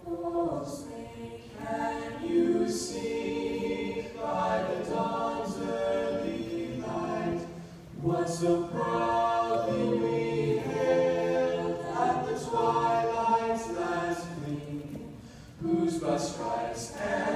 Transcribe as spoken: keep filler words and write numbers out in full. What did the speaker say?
Oh, say, can you see by the dawn's early light what so proudly we hailed at the twilight's last gleam, whose by stripes and